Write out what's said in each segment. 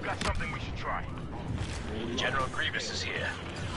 got something we should try. General Grievous is here.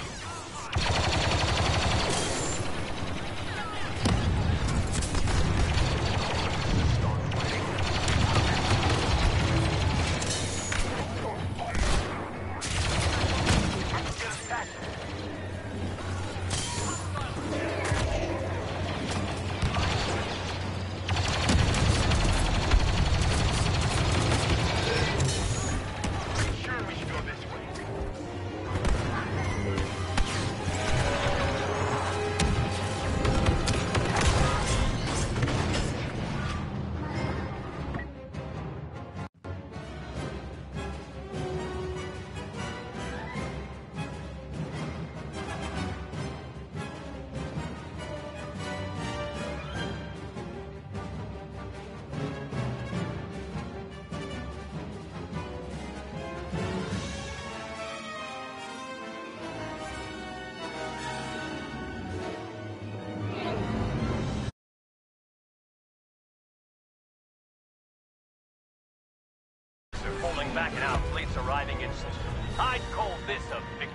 Falling back and our fleet's arriving in system. I'd call this a victory.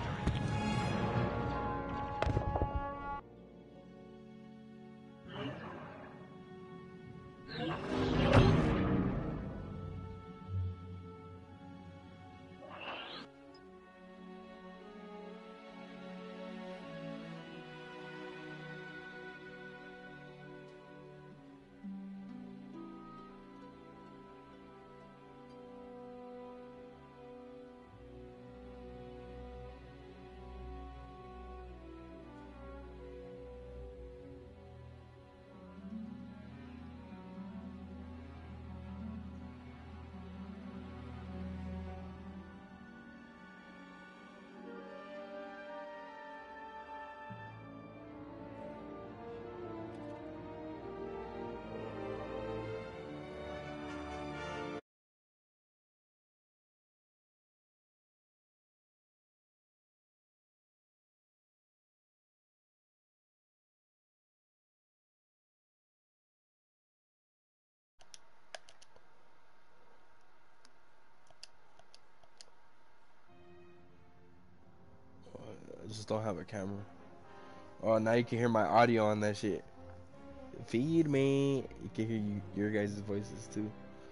I just don't have a camera. Oh, now you can hear my audio on that shit. Feed me. You can hear your guys' voices too.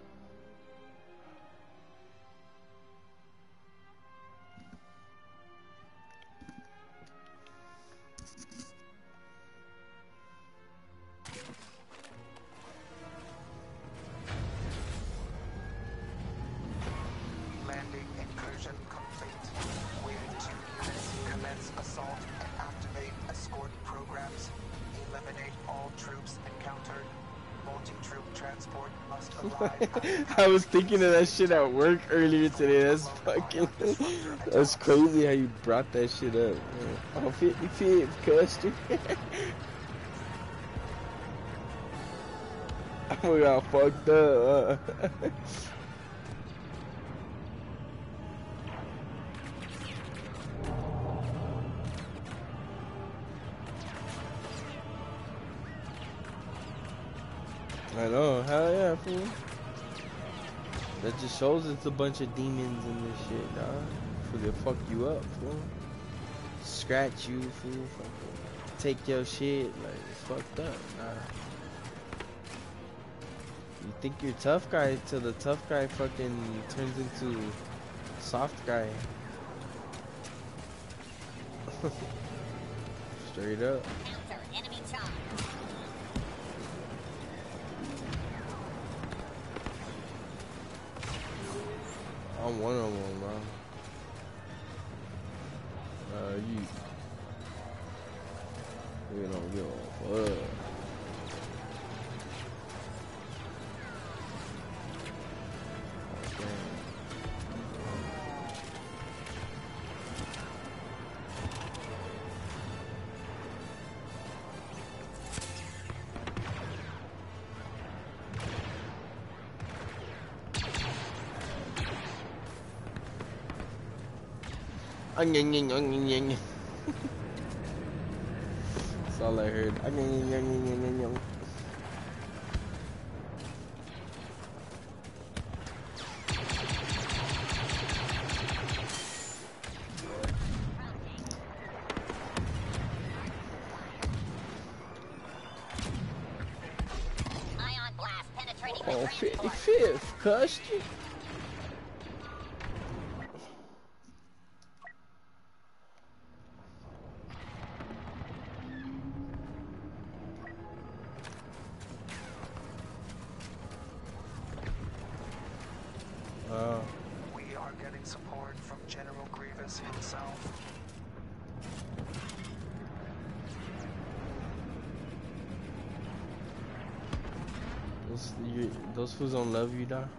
Landing incursion complete. Wave 2 units commence assault and activate escort programs. Eliminate all troops encountered. Multi-troop transport must arrive. I was thinking of that shit at work earlier today. That's fucking. That's crazy how you brought that shit up. Oh, 50-50, Custer. We got fucked up. I know, hell yeah, fool. That just shows it's a bunch of demons in this shit, dog. Fool, they fuck you up, fool. Scratch you, fool. Fucking take your shit, like, it's fucked up, nah. You think you're tough guy till the tough guy fucking turns into soft guy. Straight up. Enemy charge. I'm one of them, bro. We don't give a fuck. That's all I heard. Oh, 55th, custody. We are getting support from General Grievous himself. Those fools don't love you, dog.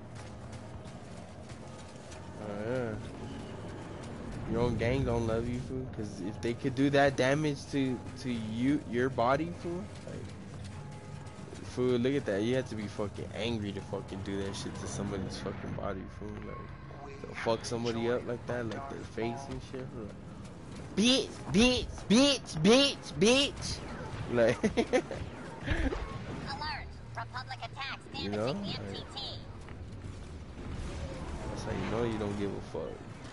Oh yeah. Your own gang don't love you, fool. Cause if they could do that damage to your body, fool. Like, fool, look at that. You have to be fucking angry to fucking do that shit to somebody's fucking body, fool. Like, to fuck somebody up like that, like their face and shit. Fool. Like, bitch. Like, Alert! Republic attacks you damaging know, the like, MTT. that's how you know you don't give a fuck.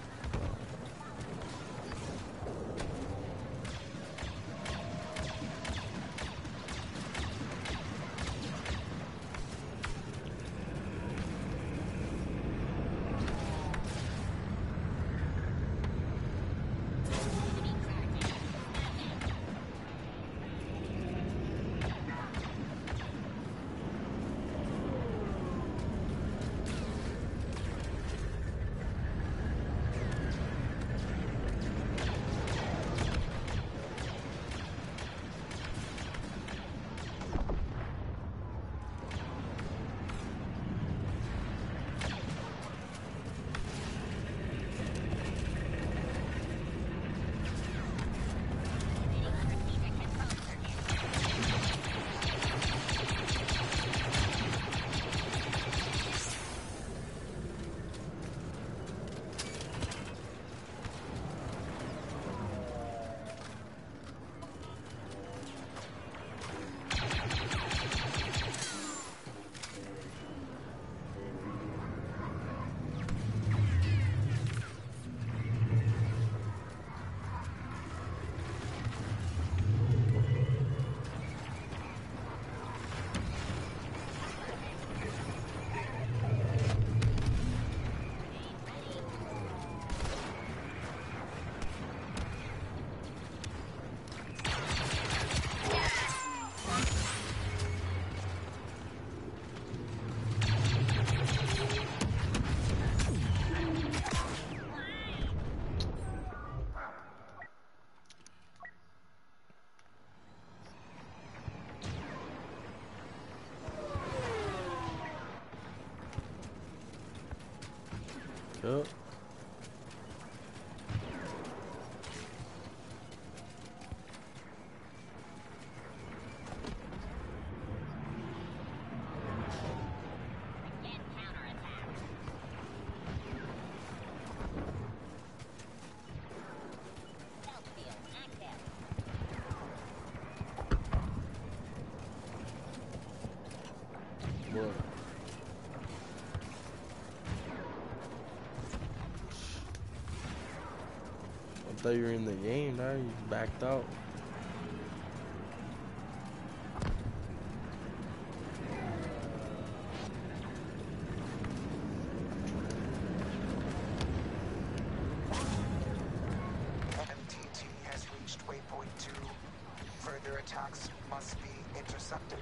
Yup. Again, counterattack. Stealth field active. What? I thought you were in the game, now you backed out. MTT has reached waypoint 2. Further attacks must be intercepted.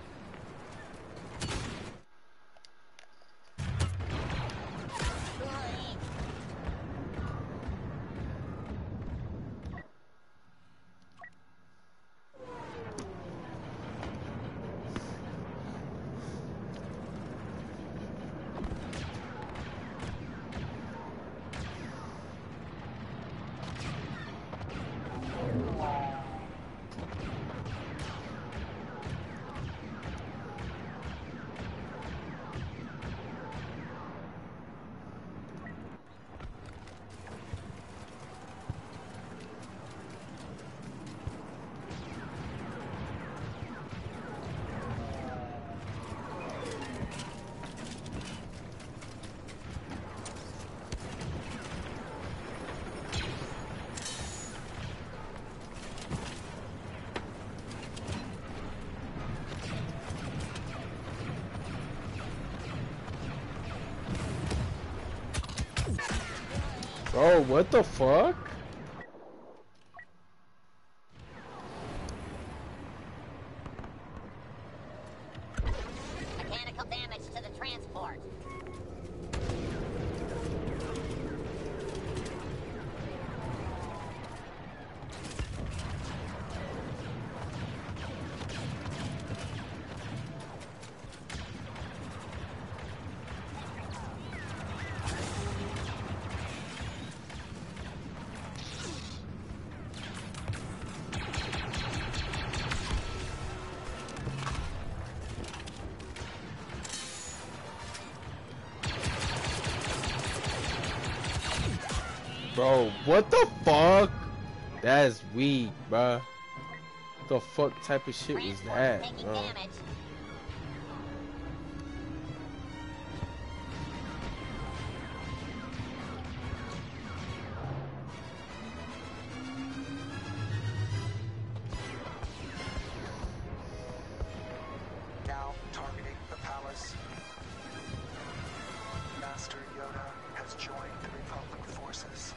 Bro, what the fuck? Mechanical damage to the transport. Bro, what the fuck? That's weak, bruh. The fuck type of shit was Transport that, taking bro? damage. Now targeting the palace. Master Yoda has joined the Republic forces.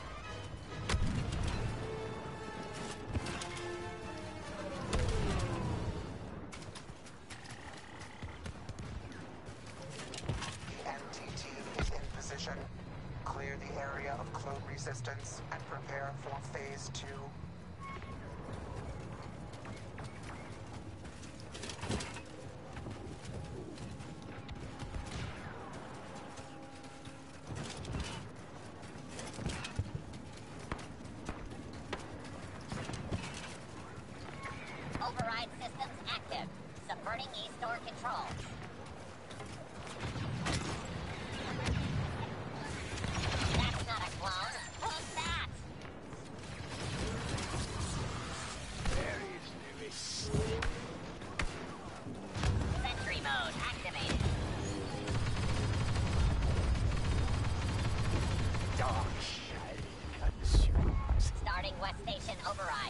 The NTT is in position. Clear the area of clone resistance and prepare for Phase 2. Override systems active. Subverting E-Store controls. That's not a clone. Who's that? Sentry mode activated. Dark shall consume. Starting West Station override.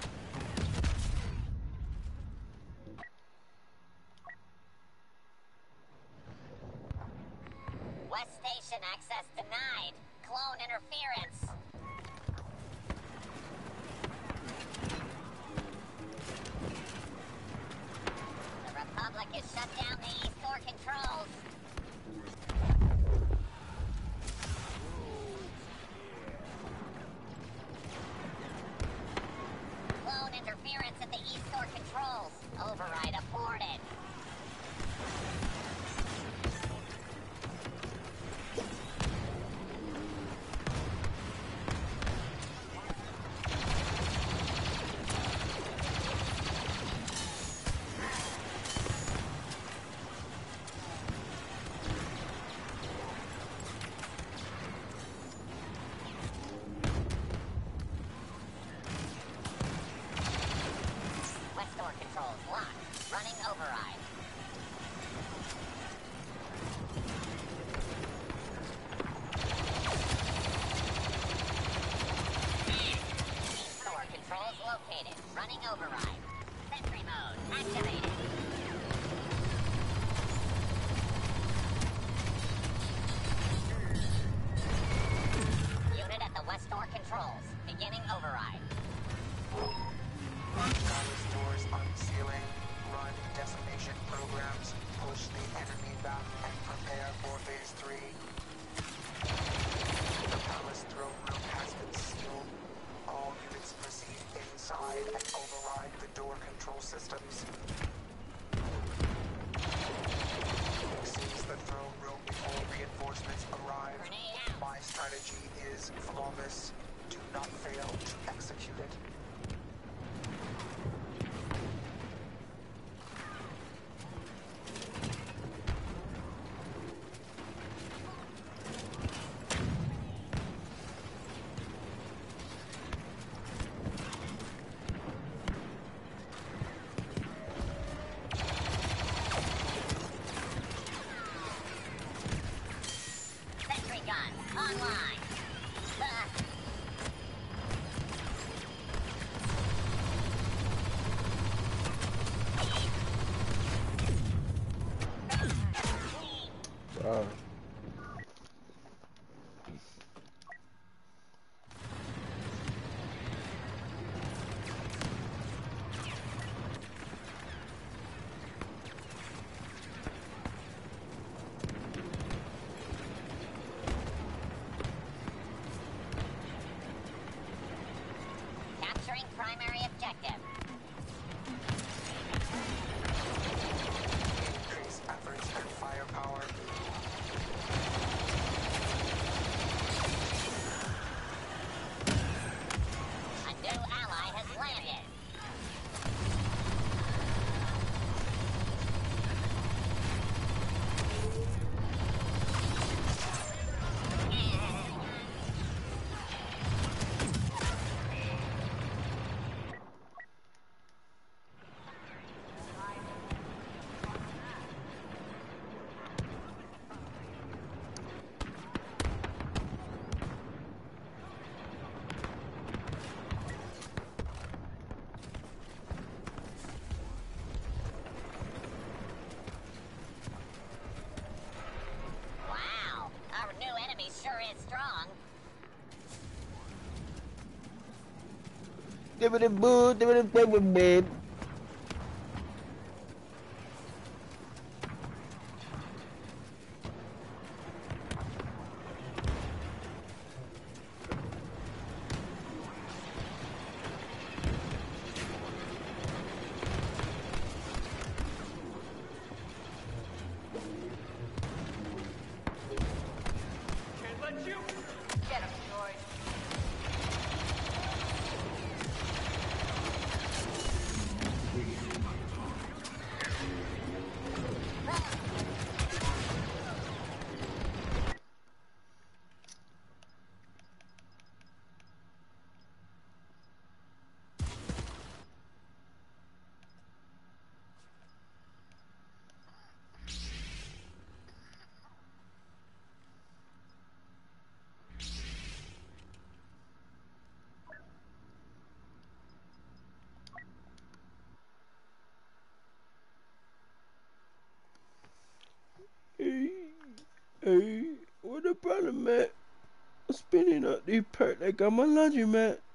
West Station access denied. Clone interference. The Republic has shut down the E-Store controls. Clone interference at the E-Store controls. Override aborted. West Store controls locked. Running override. E-Store controls located. Running override. Sentry mode activated. Unit at the West Store controls. Beginning override. Palace doors unsealing. Run decimation programs. Push the enemy back and prepare for Phase 3. The palace throne room has been sealed. All units proceed inside and override the door control systems. Seize the throne room before reinforcements arrive. Grenade out. My strategy is flawless. Do not fail to execute it. objective. Increase efforts and firepower. A new ally has landed. Wow, our new enemy sure is strong. Can't let you. Get him, droid. Hey, what the problem, man? I'm spinning up these perks like I'm a laundromat.